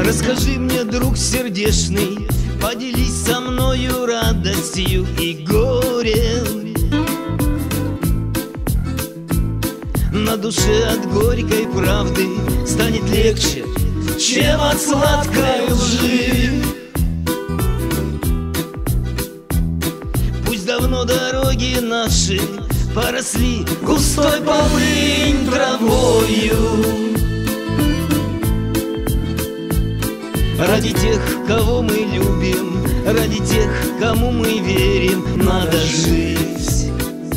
Расскажи мне, друг сердечный, поделись со мною радостью и горем. На душе от горькой правды станет легче, чем от сладкой лжи. Пусть давно дороги наши поросли густой полынь травою. Ради тех, кого мы любим, ради тех, кому мы верим, надо жить.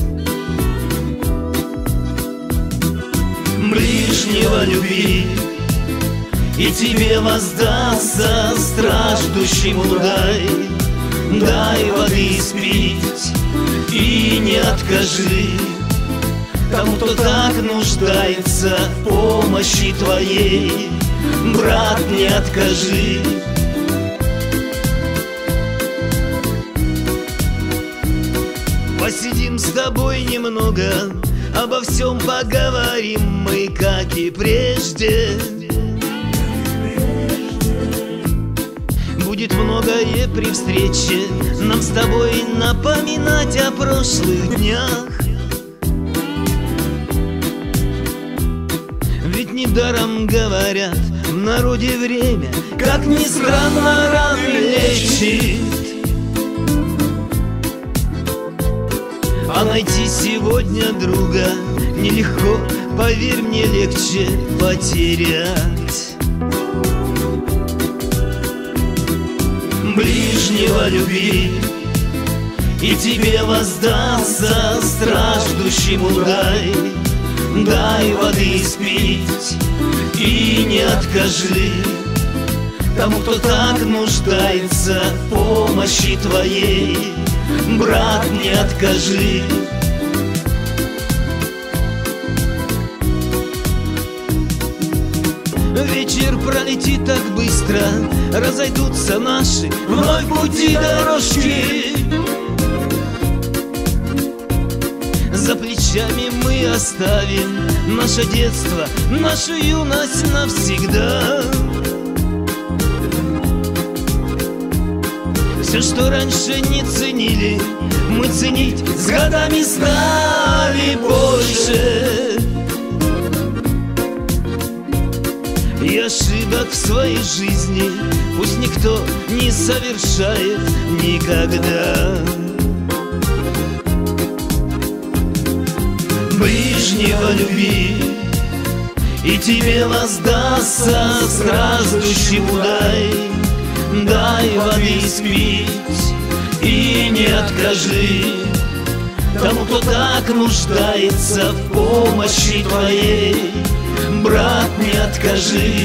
Ближнего люби, и тебе воздастся страждущему дай. Дай воды испить и не откажи тому, кто так нуждается в помощи твоей. Брат, не откажи. Посидим с тобой немного, обо всем поговорим мы, как и прежде. Будет многое при встрече нам с тобой напоминать о прошлых днях. Ведь недаром говорят в народе время, как ни странно, раны лечит. А найти сегодня друга нелегко, поверь мне, легче потерять. Ближнего люби, и тебе воздастся страждущему дай. Дай воды испить и не откажи тому, кто так нуждается в помощи твоей. Брат, не откажи. Вечер пролетит так быстро, разойдутся наши вновь пути дорожки. За плечами мы оставим наше детство, нашу юность навсегда. Все, что раньше не ценили, мы ценить с годами стали больше. И ошибок в своей жизни пусть никто не совершает никогда. Ближнего люби, и тебе воздастся страждущему дай. Дай воды испить и не откажи тому, кто так нуждается в помощи твоей. Брат, не откажи.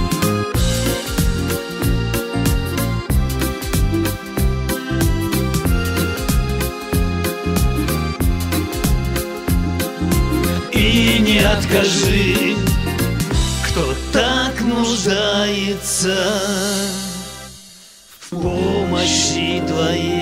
И не откажи, кто так нуждается в помощи твоей.